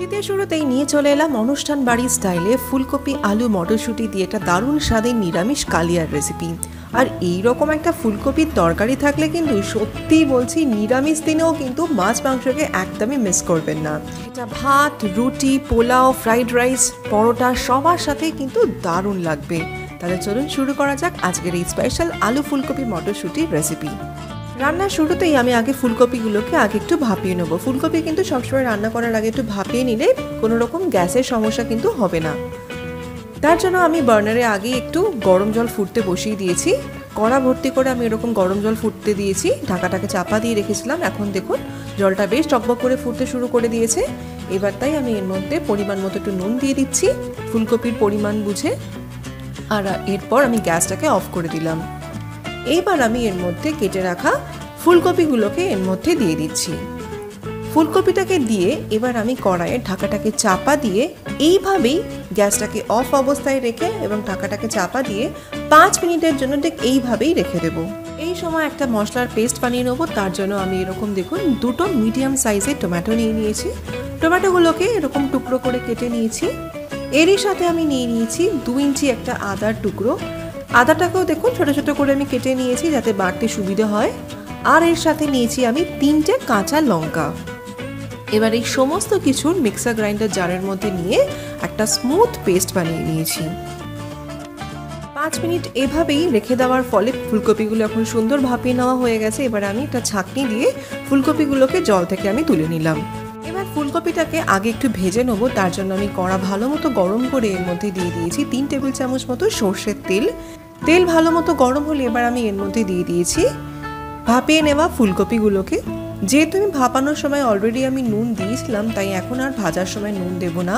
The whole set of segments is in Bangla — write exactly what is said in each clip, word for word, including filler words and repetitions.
শীতের শুরুতেই নিয়ে চলে এলাম অনুষ্ঠান বাড়ি স্টাইলে ফুলকপি আলু মটরশুঁটি দিয়ে একটা দারুণ স্বাদের নিরামিষ কালিয়ার রেসিপি। আর এই রকম একটা ফুলকপির তরকারি থাকলে কিন্তু সত্যিই বলছি নিরামিষ দিনেও কিন্তু মাছ মাংসকে একদমই মিস করবেন না। এটা ভাত, রুটি, পোলাও, ফ্রাইড রাইস, পরোটা সবার সাথেই কিন্তু দারুণ লাগবে। তাহলে চলুন শুরু করা যাক আজকের এই স্পেশাল আলু ফুলকপি মটরশুঁটির রেসিপি। রান্নার শুরুতেই আমি আগে ফুলকপিগুলোকে আগে একটু ভাপিয়ে নেবো। ফুলকপি কিন্তু সবসময় রান্না করার আগে একটু ভাপিয়ে নিলে কোনো রকম গ্যাসের সমস্যা কিন্তু হবে না। তার জন্য আমি বার্নারে আগে একটু গরম জল ফুটতে বসিয়ে দিয়েছি। কড়া ভর্তি করে আমি এরকম গরম জল ফুটতে দিয়েছি, ঢাকাটাকে চাপা দিয়ে রেখেছিলাম। এখন দেখুন জলটা বেশ টকবক করে ফুটতে শুরু করে দিয়েছে। এবার তাই আমি এর মধ্যে পরিমাণ মতো একটু নুন দিয়ে দিচ্ছি, ফুলকপির পরিমাণ বুঝে। আর এরপর আমি গ্যাসটাকে অফ করে দিলাম। এইবার আমি এর মধ্যে কেটে রাখা ফুলকপিগুলোকে এর মধ্যে দিয়ে দিচ্ছি। ফুলকপিটাকে দিয়ে এবার আমি কড়াইয়ের ঢাকাটাকে চাপা দিয়ে এইভাবেই গ্যাসটাকে অফ অবস্থায় রেখে এবং ঢাকাটাকে চাপা দিয়ে পাঁচ মিনিটের জন্য ঠিক এইভাবেই রেখে দেবো। এই সময় একটা মশলার পেস্ট বানিয়ে নেবো। তার জন্য আমি এরকম দেখুন দুটো মিডিয়াম সাইজের টমেটো নিয়ে নিয়েছি। টমেটোগুলোকে এরকম টুকরো করে কেটে নিয়েছি। এরই সাথে আমি নিয়ে নিয়েছি দু ইঞ্চি একটা আদার টুকরো। আদাটাকেও দেখুন ছোটো ছোটো করে আমি কেটে নিয়েছি যাতে বাড়তে সুবিধা হয়। আর এর সাথে নিয়েছি আমি তিনটে কাঁচা লঙ্কা। এবার এই সমস্ত কিছুর মিক্সার গ্রাইন্ডার জারের মধ্যে নিয়ে একটা স্মুথ পেস্ট বানিয়ে নিয়েছি। পাঁচ মিনিট এভাবেই রেখে দেওয়ার ফলে ফুলকপিগুলো এখন সুন্দর ভাপিয়ে নেওয়া হয়ে গেছে। এবার আমি একটা ছাঁকনি দিয়ে ফুলকপিগুলোকে জল থেকে আমি তুলে নিলাম। এবার ফুলকপিটাকে আগে একটু ভেজে নেবো। তার জন্য আমি কড়া ভালো মতো গরম করে এর মধ্যে দিয়ে দিয়েছি তিন টেবিল চামচ মতো সর্ষের তেল। তেল ভালো মতো গরম হলে এবার আমি এর মধ্যে দিয়ে দিয়েছি ভাপিয়ে নেওয়া ফুলকপিগুলোকে। যেহেতু আমি ভাপানোর সময় অলরেডি আমি নুন দিয়েছিলাম, তাই এখন আর ভাজার সময় নুন দেব না।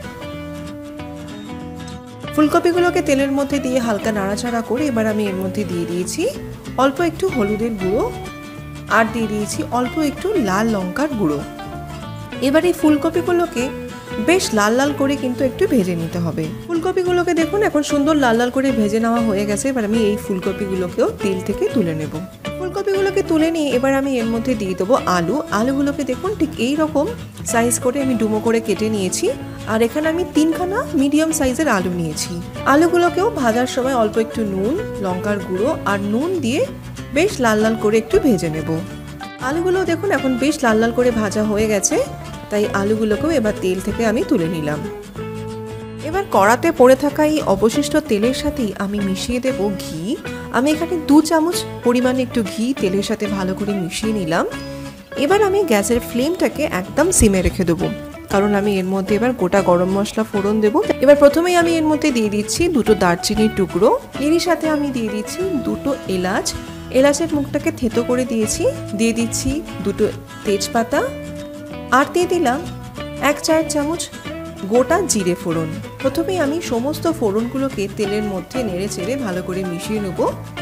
ফুলকপিগুলোকে তেলের মধ্যে দিয়ে হালকা নাড়াচাড়া করে এবার আমি এর মধ্যে দিয়ে দিয়েছি অল্প একটু হলুদের গুঁড়ো আর দিয়ে দিয়েছি অল্প একটু লাল লঙ্কার গুঁড়ো। এবার এই ফুলকপিগুলোকে বেশ লাল লাল করে কিন্তু একটু ভেজে নিতে হবে। ফুলকপিগুলোকে দেখুন এখন সুন্দর লাল লাল করে ভেজে নেওয়া হয়ে গেছে। এবার আমি এই ফুলকপিগুলোকেও তেল থেকে তুলে নেব। ফুলকপিগুলোকে তুলে নিয়ে এবার আমি এর মধ্যে দিয়ে দেবো আলু। আলুগুলোকে দেখুন ঠিক এই রকম সাইজ করে আমি ডুমো করে কেটে নিয়েছি। আর এখানে আমি তিনখানা মিডিয়াম সাইজের আলু নিয়েছি। আলুগুলোকেও ভাজার সময় অল্প একটু নুন, লঙ্কার গুঁড়ো আর নুন দিয়ে বেশ লাল লাল করে একটু ভেজে নেব। আলুগুলো দেখুন এখন বেশ লাল লাল করে ভাজা হয়ে গেছে, তাই আলুগুলোকেও এবার তেল থেকে আমি তুলে নিলাম। এবার কড়াতে পড়ে থাকা এই অবশিষ্ট তেলের সাথেই আমি মিশিয়ে দেব ঘি। আমি এখানে দু চামচ পরিমাণে একটু ঘি তেলের সাথে ভালো করে মিশিয়ে নিলাম। এবার আমি গ্যাসের ফ্লেমটাকে একদম সিমে রেখে দেবো, কারণ আমি এর মধ্যে এবার গোটা গরম মশলা ফোড়ন দেবো। এবার প্রথমেই আমি এর মধ্যে দিয়ে দিচ্ছি দুটো দারচিনির টুকরো। এরই সাথে আমি দিয়ে দিচ্ছি দুটো এলাচ। এলাচের মুখটাকে থেতো করে দিয়েছি। দিয়ে দিচ্ছি দুটো তেজপাতা আর দিয়ে দিলাম এক চায়ের চামচ গোটা জিরে ফোড়ন। প্রথমেই আমি সমস্ত ফোড়নগুলোকে তেলের মধ্যে নেড়ে চেড়ে ভালো করে মিশিয়ে নেব,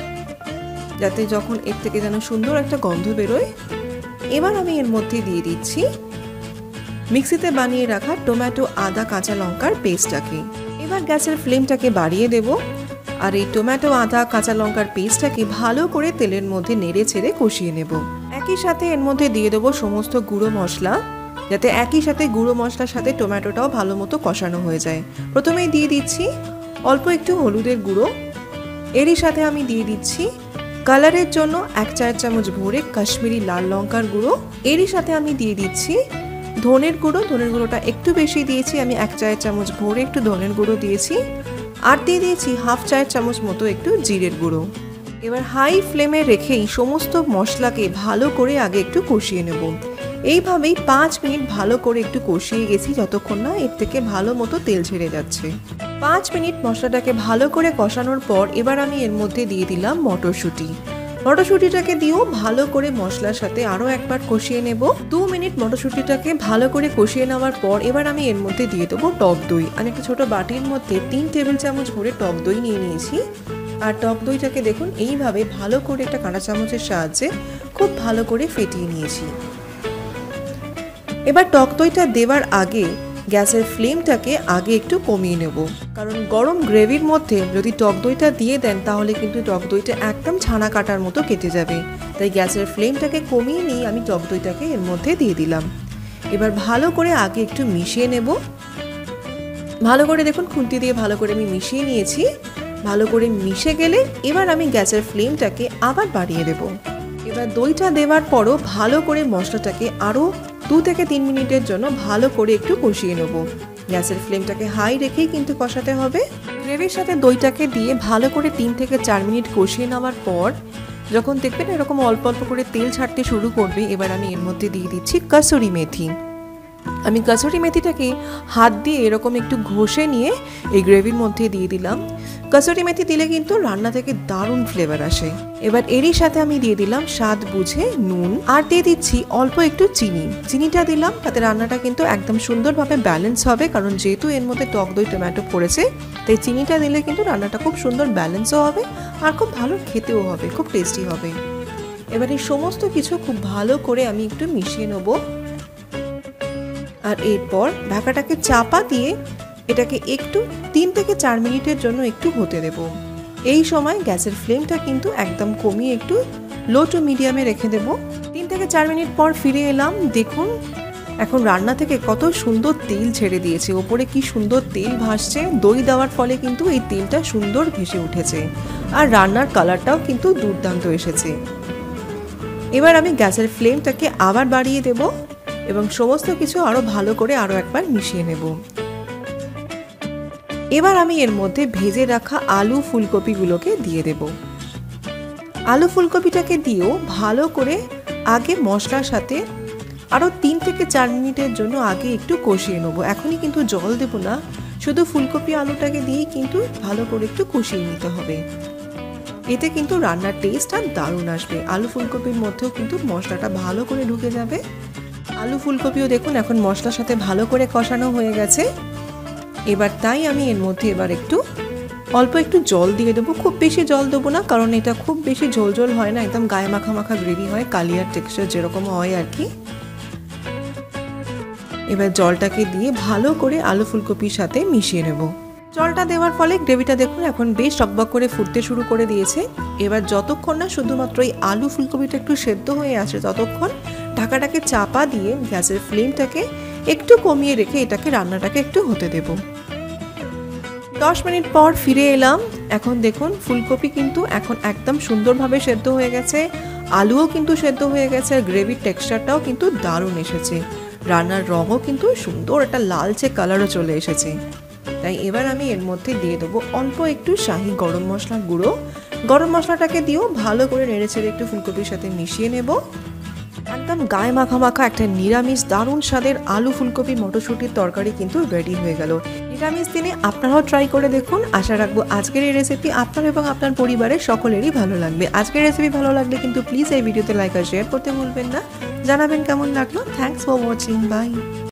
যাতে যখন এর থেকে যেন সুন্দর একটা গন্ধ বেরোয়। এবার আমি এর মধ্যে দিয়ে দিচ্ছি মিক্সিতে বানিয়ে রাখা টমেটো, আদা, কাঁচা লঙ্কার পেস্টটাকে। এবার গ্যাসের ফ্লেমটাকে বাড়িয়ে দেব আর এই টমেটো, আদা, কাঁচা লঙ্কার পেস্টটাকে ভালো করে তেলের মধ্যে নেড়ে চেড়ে কষিয়ে নেব। একই সাথে এর মধ্যে দিয়ে দেবো সমস্ত গুঁড়ো মশলা, যাতে একই সাথে গুঁড়ো মশলার সাথে টমেটোটাও ভালো মতো কষানো হয়ে যায়। প্রথমেই দিয়ে দিচ্ছি অল্প একটু হলুদের গুঁড়ো। এরই সাথে আমি দিয়ে দিচ্ছি কালারের জন্য এক চার চামচ ভরে কাশ্মীরি লাল লঙ্কার গুঁড়ো। এরই সাথে আমি দিয়ে দিচ্ছি ধনের গুঁড়ো। ধনের গুঁড়োটা একটু বেশি দিয়েছি, আমি এক চায়ের চামচ ভরে একটু ধনের গুঁড়ো দিয়েছি। আর দিয়ে দিয়েছি হাফ চায়ের চামচ মতো একটু জিরের গুঁড়ো। এবার হাই ফ্লেমে রেখেই সমস্ত মশলাকে ভালো করে আগে একটু কষিয়ে নেব। এইভাবেই পাঁচ মিনিট ভালো করে একটু কষিয়ে গেছি, যতক্ষণ না এর থেকে ভালো মতো তেল ছেড়ে যাচ্ছে। পাঁচ মিনিট মশলাটাকে ভালো করে কষানোর পর এবার আমি এর মধ্যে দিয়ে দিলাম মটরশুঁটি। মটরশুঁটিটাকে দিয়েও ভালো করে মশলার সাথে আরও একবার কষিয়ে নেব। দু মিনিট মটরশুঁটিটাকে ভালো করে কষিয়ে নেওয়ার পর এবার আমি এর মধ্যে দিয়ে দেবো টক দই। আমি একটা ছোটো বাটির মধ্যে তিন টেবিল চামচ ভরে টক দই নিয়ে নিয়েছি। আর টক দইটাকে দেখুন এইভাবে ভালো করে একটা কাঁটা চামচের সাহায্যে খুব ভালো করে ফেটিয়ে নিয়েছি। এবার টক দইটা দেওয়ার আগে গ্যাসের ফ্লেমটাকে আগে একটু কমিয়ে নেব, কারণ গরম গ্রেভির মধ্যে যদি টক দইটা দিয়ে দেন তাহলে কিন্তু টক দইটা একদম ছানা কাটার মতো কেটে যাবে। তাই গ্যাসের ফ্লেমটাকে কমিয়ে নিয়ে আমি টক দইটাকে এর মধ্যে দিয়ে দিলাম। এবার ভালো করে আগে একটু মিশিয়ে নেব। ভালো করে দেখুন খুন্তি দিয়ে ভালো করে আমি মিশিয়ে নিয়েছি। ভালো করে মিশে গেলে এবার আমি গ্যাসের ফ্লেমটাকে আবার বাড়িয়ে দেব। এবার দইটা দেওয়ার পরও ভালো করে মশলাটাকে আরও দু থেকে তিন মিনিটের জন্য ভালো করে একটু কষিয়ে নেব। গ্যাসের ফ্লেমটাকে হাই রেখেই কিন্তু কষাতে হবে। গ্রেভির সাথে দইটাকে দিয়ে ভালো করে তিন থেকে চার মিনিট কষিয়ে নেওয়ার পর যখন দেখবেন এরকম অল্প অল্প করে তেল ছাড়তে শুরু করবে, এবার আমি এর মধ্যে দিয়ে দিচ্ছি কাসুরি মেথি। আমি কাসুরি মেথিটাকে হাত দিয়ে এরকম একটু ঘষে নিয়ে এই গ্রেভির মধ্যে দিয়ে দিলাম। কাসুরি মেথি দিলে কিন্তু রান্না থেকে দারুণ ফ্লেভার আসে। এবার এরই সাথে আমি দিয়ে দিলাম স্বাদ বুঝে নুন, আর দিয়ে দিচ্ছি অল্প একটু চিনি। চিনিটা দিলাম তাতে রান্নাটা কিন্তু একদম সুন্দরভাবে ব্যালেন্স হবে, কারণ যেহেতু এর মধ্যে টক দই টমেটো পড়েছে, তাই চিনিটা দিলে কিন্তু রান্নাটা খুব সুন্দর ব্যালেন্সও হবে আর খুব ভালো খেতেও হবে, খুব টেস্টি হবে। এবার এই সমস্ত কিছু খুব ভালো করে আমি একটু মিশিয়ে নেব। আর এরপর ঢাকাটাকে চাপা দিয়ে এটাকে একটু তিন থেকে চার মিনিটের জন্য একটু হতে দেব। এই সময় গ্যাসের ফ্লেমটা কিন্তু একদম কমিয়ে একটু লো টু মিডিয়ামে রেখে দেব। তিন থেকে চার মিনিট পর ফিরে এলাম। দেখুন এখন রান্না থেকে কত সুন্দর তেল ছেড়ে দিয়েছে, ওপরে কি সুন্দর তেল ভাসছে। দই দেওয়ার ফলে কিন্তু এই তেলটা সুন্দর ভেসে উঠেছে আর রান্নার কালারটাও কিন্তু দুর্দান্ত এসেছে। এবার আমি গ্যাসের ফ্লেমটাকে আবার বাড়িয়ে দেব এবং সমস্ত কিছু আরও ভালো করে আরও একবার মিশিয়ে নেব। এবার আমি এর মধ্যে ভেজে রাখা আলু ফুলকপিগুলোকে দিয়ে দেব। আলু ফুলকপিটাকে দিয়েও ভালো করে আগে মশলার সাথে আরও তিন থেকে চার মিনিটের জন্য আগে একটু কষিয়ে নেব। এখনই কিন্তু জল দেব না, শুধু ফুলকপি আলুটাকে দিয়েই কিন্তু ভালো করে একটু কষিয়ে নিতে হবে। এতে কিন্তু রান্নার টেস্ট আর দারুণ আসবে। আলু ফুলকপির মধ্যেও কিন্তু মশলাটা ভালো করে ঢুকে যাবে। আলু ফুলকপিও দেখুন এখন মশলার সাথে ভালো করে কষানো হয়ে গেছে। এবার তাই আমি এর মধ্যে এবার একটু অল্প একটু জল দিয়ে দেবো। খুব বেশি জল দেবো না, কারণ এটা খুব বেশি ঝোল ঝোল হয় না, একদম গায়ে মাখা মাখা গ্রেভি হয়, কালিয়ার টেক্সচার যেরকম হয় আর কি। এবার জলটাকে দিয়ে ভালো করে আলু ফুলকপির সাথে মিশিয়ে নেব। জলটা দেওয়ার ফলে গ্রেভিটা দেখুন এখন বেশ টকবক করে ফুটতে শুরু করে দিয়েছে। এবার যতক্ষণ না শুধুমাত্র এই আলু ফুলকপিটা একটু সেদ্ধ হয়ে আসে ততক্ষণ ঢাকাটাকে চাপা দিয়ে গ্যাসের ফ্লেমটাকে একটু কমিয়ে রেখে এটাকে রান্নাটাকে একটু হতে দেব। দশ মিনিট পর ফিরে এলাম। এখন দেখুন ফুলকপি কিন্তু এখন একদম সুন্দরভাবে সেদ্ধ হয়ে গেছে, আলুও কিন্তু সেদ্ধ হয়ে গেছে, আর গ্রেভির টেক্সচারটাও কিন্তু দারুণ এসেছে। রান্নার রঙও কিন্তু সুন্দর একটা লালচে কালারও চলে এসেছে। তাই এবার আমি এর মধ্যে দিয়ে দেবো অল্প একটু শাহি গরম মশলার গুঁড়ো। গরম মশলাটাকে দিয়েও ভালো করে নেড়ে ছেড়ে একটু ফুলকপির সাথে মিশিয়ে নেব। একদম গায়ে মাখা মাখা একটা নিরামিষ দারুণ স্বাদের আলু ফুলকপি মটরশুঁটির তরকারি কিন্তু রেডি হয়ে গেল। নিরামিষ দিনে আপনারাও ট্রাই করে দেখুন। আশা রাখবো আজকের এই রেসিপি আপনার এবং আপনার পরিবারের সকলেরই ভালো লাগবে। আজকের রেসিপি ভালো লাগলে কিন্তু প্লিজ এই ভিডিওতে লাইক আর শেয়ার করতে ভুলবেন না। জানাবেন কেমন লাগলো। Thanks for watching. বাই।